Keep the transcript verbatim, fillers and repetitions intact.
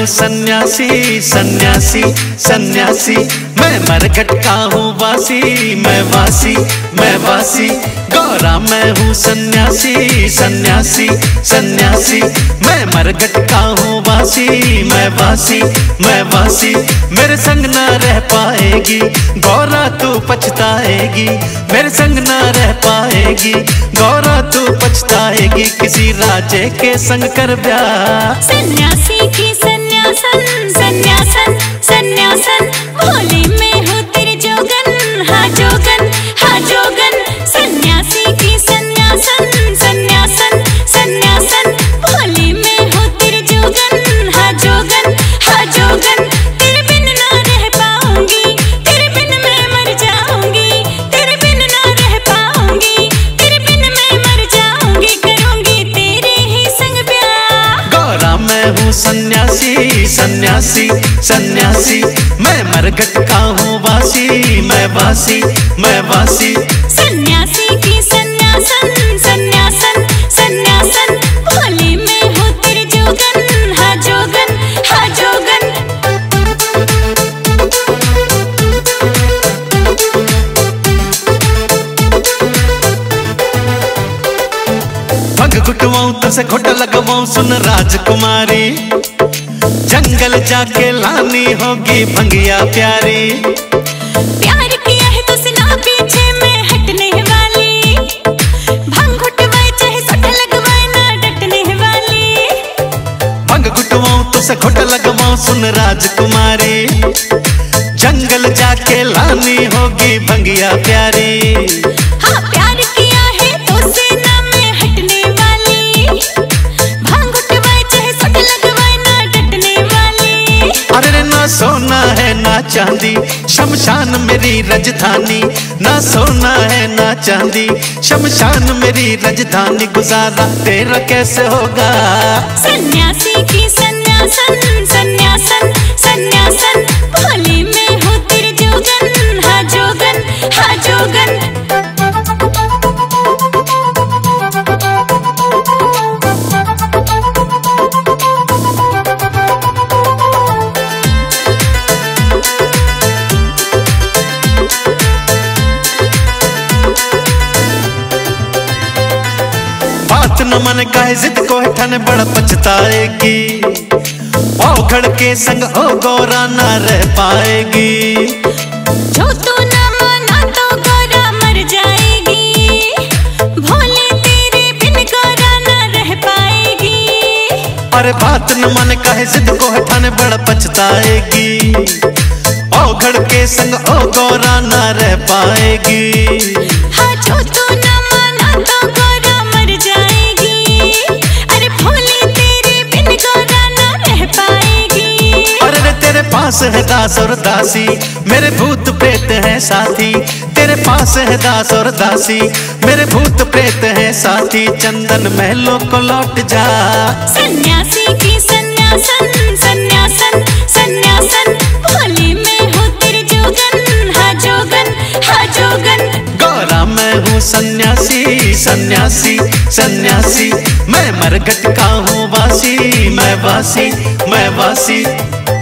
हूँ सन्यासी सन्यासी सन्यासी, मैं मरघट का हूँ वासी, मैं वासी मैं वासी। गौरा मैं हूँ सन्यासी सन्यासी सन्यासी, मैं मरघट का हूँ वासी, मैं वासी मैं वासी। मेरे संग ना रह पाएगी गौरा तू पछताएगी, मेरे संग ना रह पाएगी गौरा तू पछताएगी। किसी राजे के संग कर ब्याह। सन्यासी की सन्यासन सन्यासन सन्यासन, होली में हो तेरे जोगन, हाँ जोगन हाँ जोगन। सन्यासी की सन्यासन सन्यासन सन्यासन, होली में हो तेरे जोगन, हाँ जोगन हाँ जोगन। तेरे बिन ना रह पाऊंगी, तेरे बिन मैं मर जाऊंगी, तेरे बिन ना रह पाऊंगी, तेरे बिन मैं मर जाऊंगी। करूंगी तेरे ही संग ब्याह। गौरा मैं हूँ सन्यासी सन्यासी सन्यासी, मैं मरघट का हूँ वासी, मैं वासी मैं वासी। सन्यासी की सन्यासन सन्यासन सन्यासन, होली में हो तेरे जोगन, हाँ जोगन हाँ जोगन। भंग घुटवाऊं तुझसे घुट लगवाऊं सुन राजकुमारी, जंगल जाके लानी होगी भंगिया प्यारी। प्यार किया है तो सुना पीछे मैं हटने वाली, भंग घुटवाए चाहे सुट लगवाए ना डटने वाली। भंग घुटवाऊं तुझसे घुट लगवाऊं सुन राजकुमारी, जंगल जाके लानी होगी भंगिया प्यारी। हाँ प्यार किया है तो से ना मैं हटने वाली, भंग घुटवाए चाहे सुट लगवाए ना डटने वाली। अरे ना सोना है ना चांदी शमशान मेरी राजधानी, ना सोना है ना चांदी शमशान मेरी राजधानी। गुजारा तेरा कैसे होगा। सन्यासी की सन्यासन सन्यासन सन्यासन, होली में हो तेरे जोगन, हाँ जोगन हाँ जोगन। बात न मन का है जिद को ठन बड़ा पछताएगी, औघड़ के संग ओ गौरा ना रह पाएगी। जो तू न माना तो गौरा मर जाएगी, भोले तेरे बिन गौरा न रह पाएगी। अरे बात न मन का है जिद को ठन बड़ा पछताएगी, औघड़ के संग ओ गौरा ना रह पाएगी। हाँ जो तू न माना तो गौरा मर जाएगी, अरे भोले तेरे बिन गौरा न रह पाएगी। अरे तेरे पास है दास और दासी, मेरे भूत प्रेत हैं साथी। तेरे पास है दास और दासी, मेरे भूत प्रेत हैं साथी। चंदन महलों को लौट जा। सन्यासी की सन्यासन सन्यासन सन्यासन, होली में हो तेरे जोगन, हाँ जोगन हाँ जोगन। गौरा मैं हूँ सन्यासी सन्यासी सन्यासी, मैं मरघट का हूँ वासी, मैं वासी मैं वासी।